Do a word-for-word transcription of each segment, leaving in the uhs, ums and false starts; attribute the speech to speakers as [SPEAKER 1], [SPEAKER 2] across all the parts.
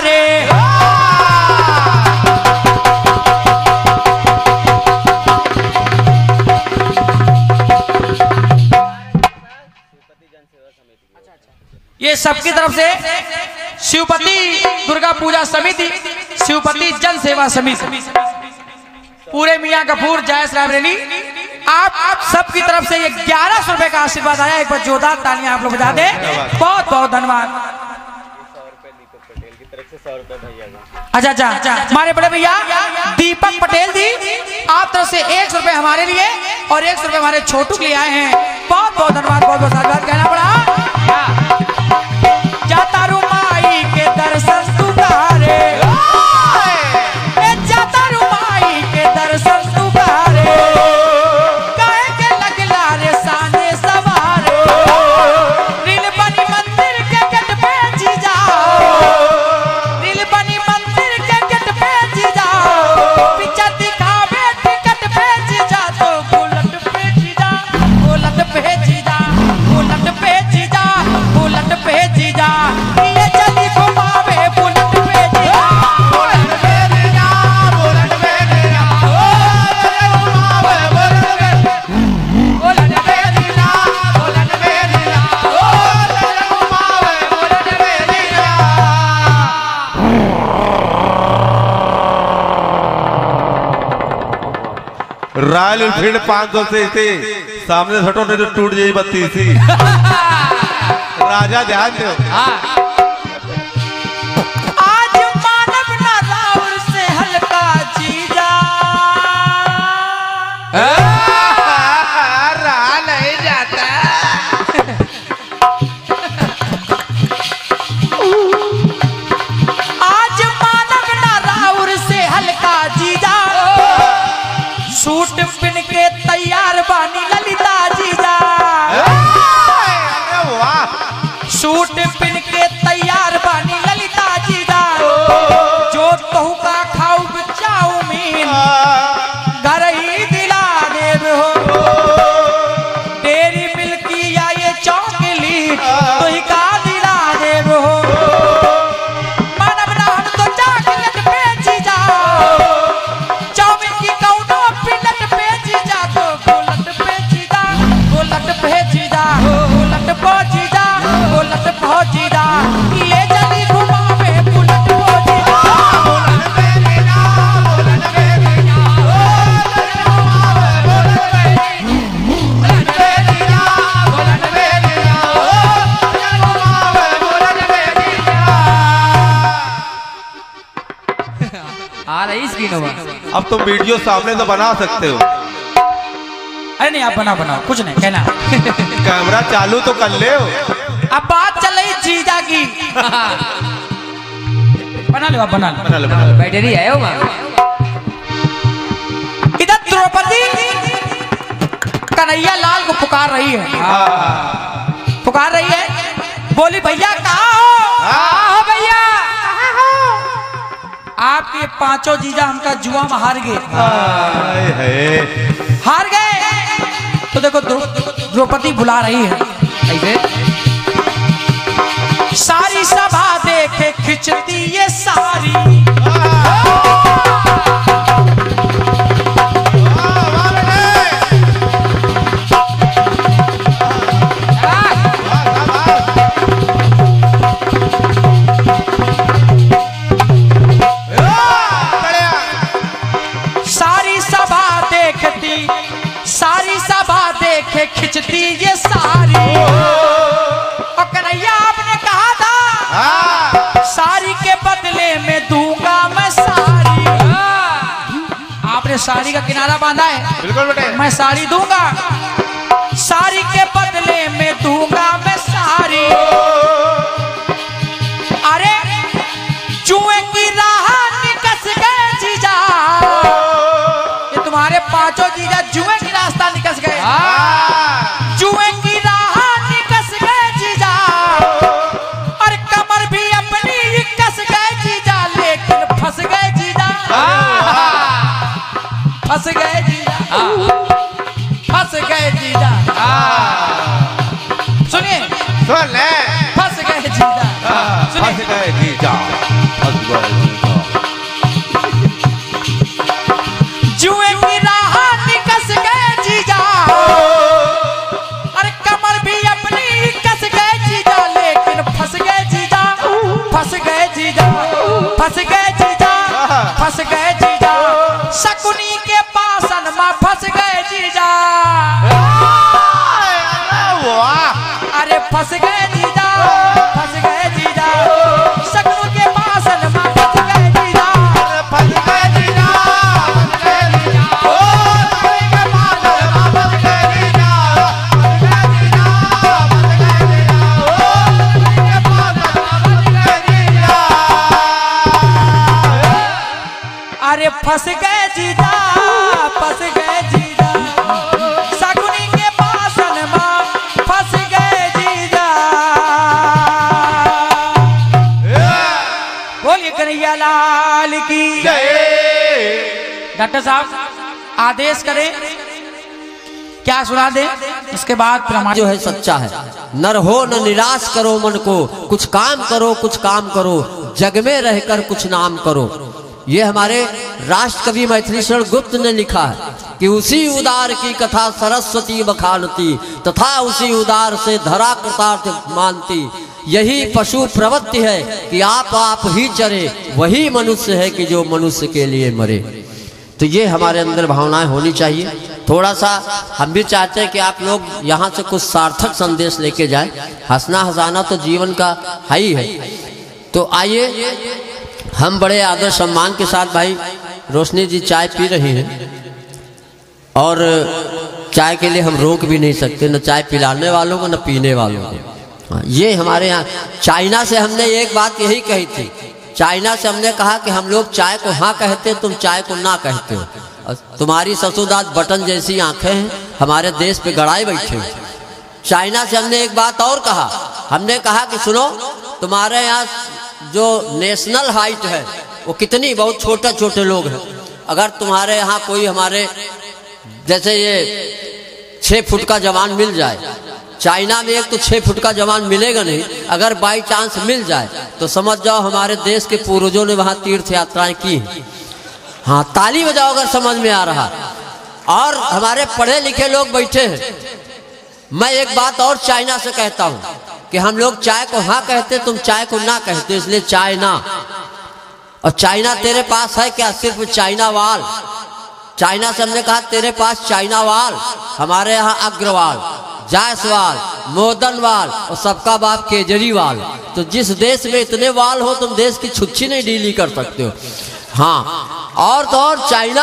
[SPEAKER 1] दुलारे। ये सबकी तरफ से शिवपति दुर्गा पूजा समिति, शिवपति जन सेवा समिति, पूरे मियाँ गफूर जायस रायबरेली, आप आप सबकी तरफ से ये ग्यारह सौ रुपए का आशीर्वाद आया। एक बार जोरदार तालियां आप लोग बजा दे। बहुत बहुत धन्यवाद। अच्छा अच्छा हमारे बड़े भैया दीपक पटेल जी, आप तरफ से एक सौ रुपए हमारे लिए और एक सौ रुपए हमारे छोटू के लिए आए हैं। बहुत बहुत धन्यवाद, बहुत बहुत धन्यवाद कहना पड़ा। जाता रुमाई के दर्शन तुकारे, जाता रुमाई के दर्शन तुकारे, गाय के लगला रे साने सवारे, रील बनी मंदिर के गेट पे जी जाओ, रील बनी मंदिर के गेट पे जी जाओ, पिक्चर दिखावे टिकट पे जी जा, तो बुलेट पे जी जा, बुलेट पे जी जा, बुलेट पे जी जा, बुलेट पे जी जा, ये चली घुमावे बुलेट पे जी जा, बुलेट पे जी जा, बुलेट पे जी जा, ओ घुमावे बुलेट पे, बुलेट पे जी जा, बुलेट पे जी जा, ओ घुमावे बुलेट पे जी जा।
[SPEAKER 2] रॉयल एनफील्ड पाँच सौ से थे सामने हटो नहीं तो टूट जाएगी बत्ती सी। राजा ध्यान दो।
[SPEAKER 1] आज मानव ना राउर से हल्का जीजा,
[SPEAKER 3] रहा नहीं जाता।
[SPEAKER 1] आज मानव ना राउर से हल्का जीजा, सूट पिन के तैयार बानी ललिता जीजा, सूट पिन के तैयार बानी ललिता जीजा, जो कहू का खाऊ चाउमीन घर ही दिला देव हो, डेरी मिल्की या ये चॉकलेट तो ही का दिला देव हो, मानव ना हम तो चॉकलेट पे जीजा, चाउमीन की कौनो पिलट पे जीजा, तो बुलेट पे जीजा, बुलेट पे जीजा, बुलेट पे जीजा, बुलेट पे जीजा, ले चली घुमावे बुलेट पे जीजा, बुलेट पे जीजा, बुलेट पे जीजा, ओ बुलेट पे जीजा, बुलेट पे जीजा, बुलेट पे जीजा, ओ घुमावे बुलेट पे जीजा।
[SPEAKER 3] आ रही स्क्रीन होगा।
[SPEAKER 2] अब तुम वीडियो सामने तो बना सकते हो।
[SPEAKER 1] अरे नहीं आप बना बनाओ, कुछ नहीं कहना।
[SPEAKER 2] कैमरा चालू तो कर ले।
[SPEAKER 1] अब बात चल रही जीजा की। बना लो आप, बना लो,
[SPEAKER 2] बना लो, बना लो।
[SPEAKER 3] बैटरी है वो।
[SPEAKER 1] इधर द्रौपदी कन्हैया लाल को पुकार रही है, पुकार रही है, बोली भैया कहाँ हो भैया, आपके पांचों जीजा हमका जुआ में हार गए, हार गए। तो देखो द्रौपदी बुला रही है
[SPEAKER 3] ऐसे
[SPEAKER 1] सारी सभा देखे खिंचती ये सारी, सारी सभा देखती, सारी सभा देखे खिंचती ये सारी, और कन्हैया आपने कहा था सारी के बदले में दूंगा मैं सारी, आपने साड़ी का किनारा बांधा है,
[SPEAKER 2] बिल्कुल बेटे।
[SPEAKER 1] मैं साड़ी दूंगा, साड़ी के बदले में दूंगा मैं सारी। अरे जुए की राह निकस गए जीजा, ये तुम्हारे पांचों जीजा जुए की रास्ता निकस गए, जुए की राह निकस गए जीजा, और कमर भी अपनी कस गए जीजा, लेकिन फंस गए जीजा, फंस गए जीजा, फंस गए अरे फंस गए जीजा, फंस गए जीजा, शक्ल के पासन में फंस गए जीजा, फंस गए जीजा, फंस गए जीजा, ओ शक्ल के पासन में फंस गए जीजा, फंस गए जीजा, फंस गए जीजा, ओ शक्ल के पासन में फंस गए जीजा। अरे फंस गए जीजा, फंस गए जीजा, शकुनी के पासन में फंस गए जीजा। बोलिए कन्हैया लाल की जय। डॉक्टर साहब आदेश करें, क्या सुना दें, उसके बाद प्रमाण
[SPEAKER 4] जो है सच्चा है। नर हो न निराश करो मन को, कुछ काम करो कुछ काम करो, जग में रहकर कुछ नाम करो। ये हमारे राष्ट्र कवि मैथिली शरण गुप्त ने लिखा है कि उसी उदार की कथा सरस्वती बखानती, तथा उसी उदार से धरा कृतार्थ मानती। यही पशु प्रवृत्ति है कि आप आप ही चरे, वही मनुष्य है कि जो मनुष्य के लिए मरे। तो ये हमारे अंदर भावनाएं होनी चाहिए। थोड़ा सा हम भी चाहते हैं कि आप लोग यहाँ से कुछ सार्थक संदेश लेके जाएं। हंसना हंसाना तो जीवन का है ही है। तो आइए हम बड़े आदर सम्मान के साथ भाई रोशनी जी चाय पी रही हैं, और चाय के लिए हम रोक भी नहीं सकते, न चाय पिलाने वालों को न पीने वालों को। ये हमारे यहाँ चाइना से हमने एक बात यही कही थी। चाइना से हमने कहा कि हम लोग चाय को हाँ कहते, तुम चाय को ना कहते हो। तुम्हारी ससुदात बटन जैसी आंखें हैं, हमारे देश पे गड़ाए बैठे हो। चाइना से हमने एक बात और कहा, हमने कहा कि सुनो, तुम्हारे यहाँ जो नेशनल हाइट है वो कितनी बहुत छोटे छोटे लोग हैं। अगर तुम्हारे यहाँ कोई हमारे जैसे ये छः फुट का जवान मिल जाए, चाइना में एक तो छः फुट का जवान मिलेगा नहीं, अगर बाई चांस मिल जाए तो समझ जाओ हमारे देश के पूर्वजों ने वहाँ तीर्थ यात्राएं की हैं। हाँ, ताली बजाओ अगर समझ में आ रहा। और हमारे पढ़े लिखे लोग बैठे हैं। मैं एक बात और चाइना से कहता हूँ कि हम लोग चाय को हाँ कहते, तुम चाय को ना कहते, इसलिए चाय ना। और चाइना तेरे पास है क्या? सिर्फ चाइना वाल। चाइना से हमने कहा तेरे पास चाइना वाल, हमारे यहाँ अग्रवाल, जायसवाल, मोदनवाल और सबका बाप केजरीवाल। तो जिस देश में इतने वाल हो, तुम देश की छुच्छी नहीं डीली कर सकते हो। हाँ, और तो और चाइना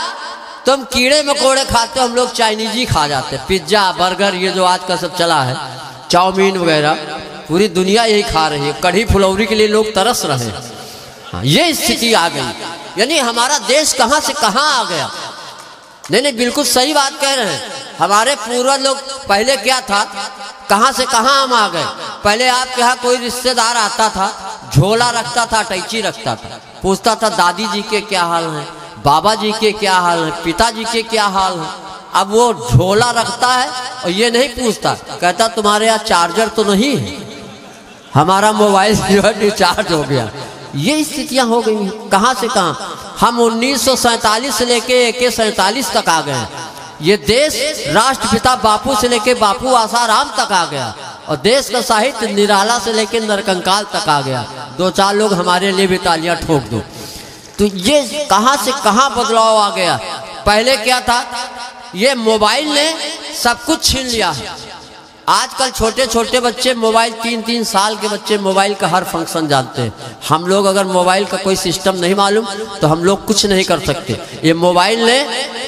[SPEAKER 4] तुम कीड़े मकोड़े खाते हो, हम लोग चाइनीज ही खा जाते हैं। पिज्जा बर्गर ये जो आज का सब चला है, चाउमीन वगैरह, पूरी दुनिया यही खा रही है। कढ़ी फुलौरी के लिए लोग तरस रहे हैं। हाँ, ये स्थिति आ गई। यानी हमारा देश कहाँ से कहाँ आ गया। नहीं नहीं, बिल्कुल सही बात कह रहे हैं। हमारे पूर्वज लोग पहले क्या था, कहाँ से कहाँ हम आ गए। पहले आपके यहाँ कोई रिश्तेदार आता था, झोला रखता था, टैची रखता था, पूछता था दादी जी के क्या हाल है, बाबा जी के क्या हाल है, पिताजी के क्या हाल है। अब वो झोला रखता है और ये नहीं पूछता, कहता तुम्हारे यहाँ चार्जर तो नहीं है, हमारा मोबाइल जो है डिस्चार्ज हो गया। ये स्थितियां हो गई हैं। कहाँ से कहाँ हम उन्नीस सौ सैतालीस से लेके इक्कीस सैतालीस तक आ गए। ये देश राष्ट्रपिता बापू से लेके बापू आसाराम तक आ गया, और देश का साहित्य निराला से लेके नरकंकाल तक आ गया। दो चार लोग हमारे लिए भी तालियां ठोक दो। तो ये कहाँ से कहाँ बदलाव आ गया। पहले क्या था, ये मोबाइल ने सब कुछ छीन लिया है। आजकल छोटे छोटे बच्चे मोबाइल, तीन तीन साल के बच्चे मोबाइल का हर फंक्शन जानते हैं। हम लोग अगर मोबाइल का कोई सिस्टम नहीं मालूम तो हम लोग कुछ नहीं कर सकते। ये मोबाइल ने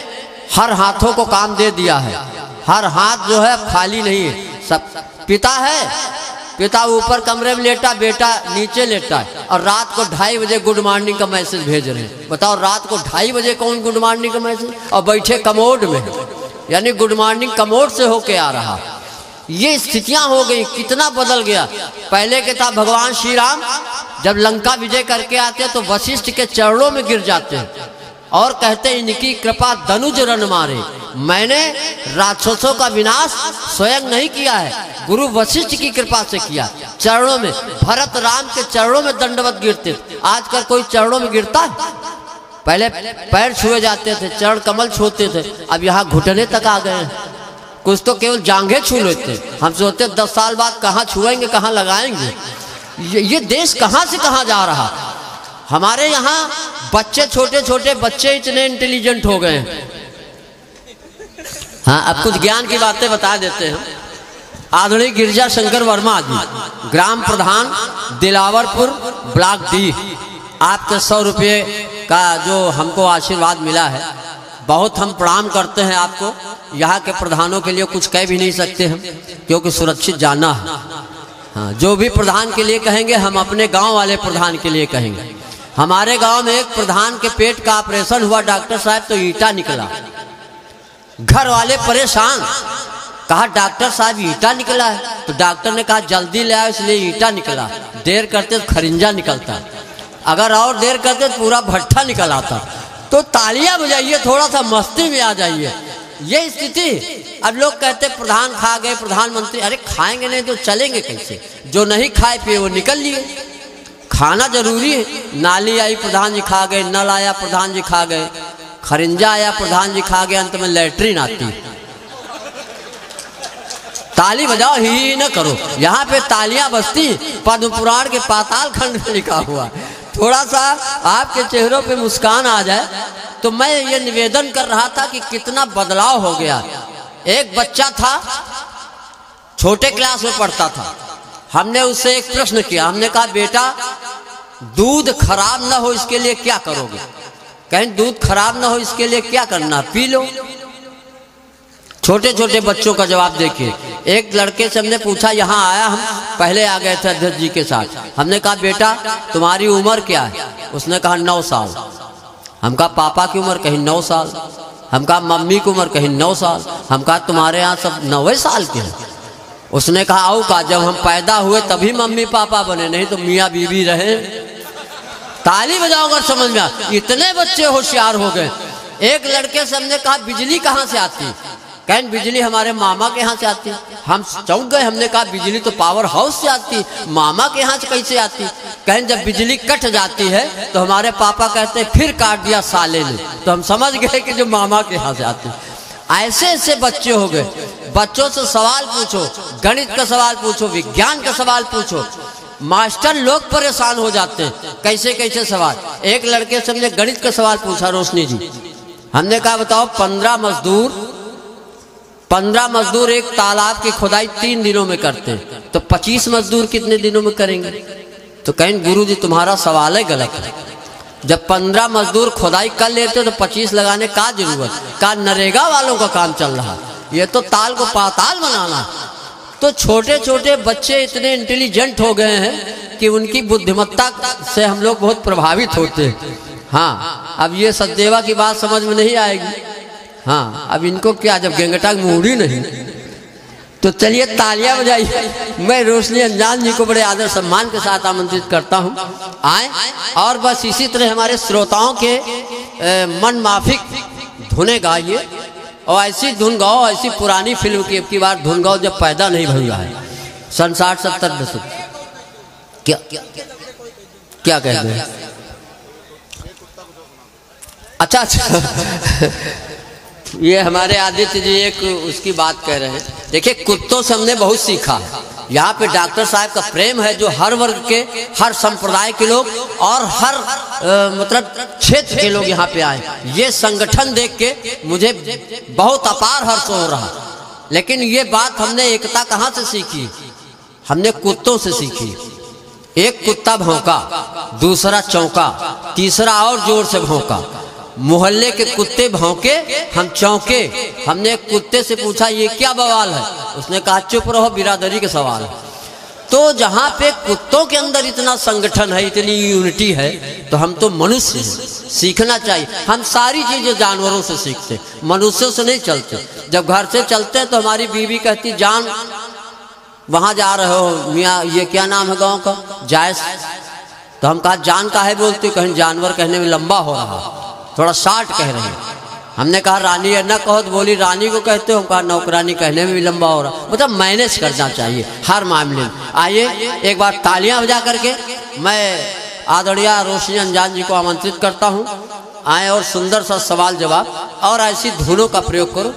[SPEAKER 4] हर हाथों को काम दे दिया है। हर हाथ जो है खाली नहीं है। सब पिता है, पिता ऊपर कमरे में लेटा, बेटा नीचे लेटा है, और रात को ढाई बजे गुड मॉर्निंग का मैसेज भेज रहे हैं। बताओ, रात को ढाई बजे कौन गुड मॉर्निंग का मैसेज, और बैठे कमोड में, यानी गुड मॉर्निंग कमोड से होके आ रहा। ये स्थितियां हो गई, कितना बदल गया। पहले के था भगवान श्री राम जब लंका विजय करके आते तो वशिष्ठ के चरणों में गिर जाते हैं और कहते इनकी कृपा धनुज रन मारे। मैंने राक्षसों का विनाश स्वयं नहीं किया है, गुरु वशिष्ठ की कृपा से किया। चरणों में, भरत राम के चरणों में दंडवत गिरते। आजकल कोई चरणों में गिरता है? पहले पैर छुए जाते थे, चरण कमल छूते थे, अब यहाँ घुटने तक आ गए हैं। कुछ तो केवल जांघें छू लेते। हम सोचते दस साल बाद कहाँ छुएंगे, कहाँ लगाएंगे। ये, ये देश कहाँ से कहाँ जा रहा। हमारे यहाँ बच्चे, छोटे छोटे बच्चे इतने इंटेलिजेंट हो गए हैं। हाँ, अब कुछ ज्ञान की बातें बता देते हैं। आदरणीय गिरजा शंकर वर्मा जी, ग्राम प्रधान दिलावरपुर ब्लॉक डी, आपके सौ रुपये का जो हमको आशीर्वाद मिला है, बहुत हम प्रणाम करते हैं आपको। यहाँ के प्रधानों के लिए कुछ कह भी नहीं सकते हम, क्योंकि सुरक्षित जाना है। हाँ, जो भी प्रधान के लिए कहेंगे हम अपने गांव वाले प्रधान के लिए कहेंगे। हमारे गांव में एक प्रधान के पेट का ऑपरेशन हुआ, डॉक्टर साहब, तो ईंटा निकला। घर वाले परेशान, कहा डॉक्टर साहब ईंटा निकला है, तो डॉक्टर ने कहा जल्दी ले आओ, इसलिए ईंटा निकला। देर करते तो खरिंजा निकलता, अगर और देर करते तो पूरा भट्ठा निकल आता। तो तालियां बजाइए, थोड़ा सा मस्ती में आ जाइए। ये स्थिति। अब लोग कहते प्रधान खा गए, प्रधानमंत्री, अरे खाएंगे नहीं तो चलेंगे कैसे? जो नहीं खाए पिए वो निकल लिए। खाना जरूरी है। नाली आई, प्रधान जी खा गए, नल आया, प्रधान जी खा गए, खरिंजा आया, प्रधान जी खा गए, अंत में लैट्रिन आती। ताली बजाओ, ही न करो। यहाँ पे तालियां बजती, पद्म पुराण के पाताल खंड में लिखा हुआ। थोड़ा सा आपके चेहरों पे मुस्कान आ जाए। तो मैं ये निवेदन कर रहा था कि कितना बदलाव हो गया। एक बच्चा था, छोटे क्लास में पढ़ता था, हमने उससे एक प्रश्न किया। हमने कहा बेटा दूध खराब ना हो इसके लिए क्या करोगे? कहें दूध खराब ना हो इसके लिए क्या करना, पी लो। छोटे छोटे बच्चों का जवाब देखिए। एक लड़के से हमने पूछा, यहाँ आया, हम पहले आ गए थे अध्यक्ष जी के साथ। हमने कहा बेटा तुम्हारी उम्र क्या है? उसने कहा नौ साल। हम कहा पापा की उम्र? कहीं नौ साल। हम कहा मम्मी की उम्र? कहीं नौ साल। हम कहा तुम्हारे यहाँ सब नौवे साल के हैं? उसने कहा आओ का जब हम पैदा हुए तभी मम्मी पापा बने, नहीं तो मियाँ बीवी रहे। ताली बजाओ अगर समझ में आ। इतने बच्चे होशियार हो गए। एक लड़के से हमने कहा बिजली कहाँ से आती? कहें बिजली हमारे मामा के यहाँ से आती। हम चौंक गए, हमने कहा बिजली तो पावर हाउस से आती, मामा के यहाँ से कैसे आती? कहें जब बिजली कट जाती है तो हमारे पापा कहते हैं फिर काट दिया साले ने, तो हम समझ गए कि जो मामा के यहाँ से आती। ऐसे ऐसे बच्चे हो गए। बच्चों से सवाल पूछो, गणित का सवाल पूछो, विज्ञान का सवाल पूछो, मास्टर लोग परेशान हो जाते हैं। कैसे कैसे सवाल। एक लड़के से हमने गणित का सवाल पूछा, रोशनी जी, हमने कहा बताओ पंद्रह मजदूर पंद्रह मजदूर एक तालाब की खुदाई तीन दिनों में करते हैं, तो पच्चीस मजदूर कितने दिनों में करेंगे? तो कहें गुरुजी तुम्हारा सवाल है गलत है। जब पंद्रह मजदूर खुदाई कर लेते तो पच्चीस लगाने का जरूरत? का नरेगा वालों का काम चल रहा, ये तो ताल को पाताल बनाना। तो छोटे छोटे बच्चे इतने इंटेलिजेंट हो गए हैं कि उनकी बुद्धिमत्ता से हम लोग बहुत प्रभावित होते हैं। हाँ, अब ये सचदेवा की बात समझ में नहीं आएगी। हाँ, अब इनको क्या, जब गेंगटा मूड़ी नहीं। तो चलिए तालियां बजाइए। मैं रोशनी अंजान जी को बड़े आदर सम्मान के साथ आमंत्रित करता हूँ, आए। और बस इसी तरह हमारे श्रोताओं के ए, मन माफिक धुनें गाइए, और ऐसी धुन गाओ, ऐसी पुरानी फिल्म की की बार धुन गाओ जब पैदा नहीं हुआ है, सन साठ सत्तर दशक। क्या क्या कह रहे हैं? अच्छा अच्छा ये हमारे आदित्य जी एक उसकी बात कह रहे हैं। देखिए कुत्तों से हमने बहुत सीखा है। यहाँ पे डॉक्टर साहब का प्रेम है, जो हर वर्ग के, हर संप्रदाय के लोग और हर आ, मतलब क्षेत्र के लोग यहाँ पे आए। ये संगठन देख के मुझे बहुत अपार हर्ष हो रहा। लेकिन ये बात हमने एकता कहाँ से सीखी? हमने कुत्तों से सीखी। एक कुत्ता भौंका, दूसरा चौंका, तीसरा और जोर से भौंका। मोहल्ले के कुत्ते भौंके, हम चौंके। हमने एक कुत्ते से पूछा ये क्या बवाल है? उसने कहा चुप रहो, बिरादरी के सवाल है। तो जहाँ पे कुत्तों के अंदर इतना संगठन है, इतनी यूनिटी है, तो हम तो मनुष्य हैं, सीखना चाहिए। हम सारी चीजें जानवरों से सीखते, मनुष्यों से नहीं चलते। जब घर से चलते हैं तो हमारी बीवी कहती जान वहां जा रहे हो मियाँ, ये क्या नाम है गाँव का? जायस। तो हम कहा जान का है बोलते हो? कहीं जानवर कहने में लंबा हो रहा, थोड़ा शार्ट कह रहे हैं। हमने कहा रानी है ना कहो, तो बोली रानी को कहते हो? कहा नौकरानी कहने में भी लंबा हो रहा। मतलब मैनेज करना चाहिए हर मामले में। आइए एक बार तालियां बजा करके मैं आदरणीय रोशनी अंजान जी को आमंत्रित करता हूं, आए और सुंदर सा सवाल जवाब और ऐसी धुनों का प्रयोग करो।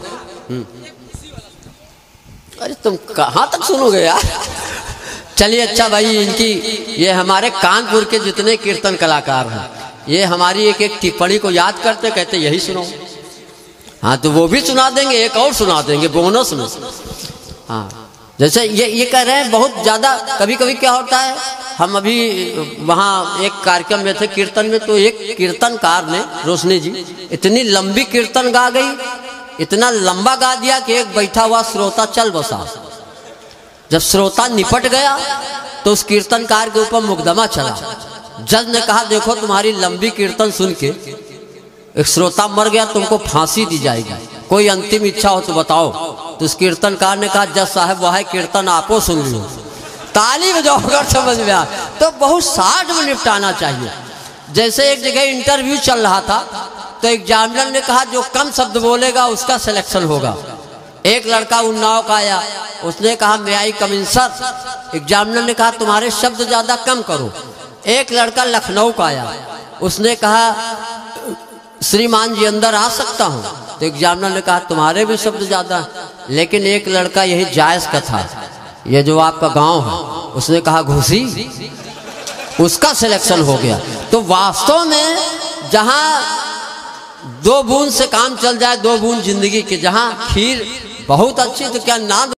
[SPEAKER 4] अरे तुम कहाँ तक सुनोगे यार? चलिए अच्छा भाई, इनकी ये हमारे कानपुर के जितने कीर्तन कलाकार हैं, ये हमारी एक एक टिप्पणी को याद करते, कहते यही सुनो। हाँ तो वो भी सुना देंगे, एक और सुना देंगे बोनस में। हाँ जैसे ये ये कह रहे हैं बहुत ज़्यादा। कभी कभी क्या होता है, हम अभी वहाँ एक कार्यक्रम में थे कीर्तन में, तो एक कीर्तनकार ने, रोशनी जी, इतनी लंबी कीर्तन गा गई, इतना लंबा गा दिया कि एक बैठा हुआ श्रोता चल बसा। जब श्रोता निपट गया तो उस कीर्तनकार के ऊपर मुकदमा चला। जज ने कहा देखो तुम्हारी लंबी कीर्तन सुन के एक श्रोता मर गया, तुमको फांसी दी जाएगी, कोई अंतिम इच्छा हो तो बताओ। तो उस कीर्तनकार ने कहा जज साहब वह कीर्तन आपो सुन लो। ताली बजाओ समझ में आ। तो बहुत शार्ट में निपटाना चाहिए। जैसे एक जगह इंटरव्यू चल रहा था तो एग्जामिनर ने कहा जो कम शब्द बोलेगा उसका सिलेक्शन होगा। एक लड़का उन्नाव का आया, उसने कहा मैं आई कम इन सर। एग्जामिनर ने कहा तुम्हारे शब्द ज्यादा कम करो। एक लड़का लखनऊ का आया, उसने कहा श्रीमान जी अंदर आ सकता हूँ। तो एग्जामिनर ने कहा तुम्हारे भी शब्द ज्यादा। लेकिन एक लड़का यही जायज का था, ये जो आपका गांव है, उसने कहा घुसी, उसका सिलेक्शन हो गया। तो वास्तव में जहां दो बूंद से काम चल जाए, दो बूंद जिंदगी के, जहां खीर बहुत अच्छी तो क्या ना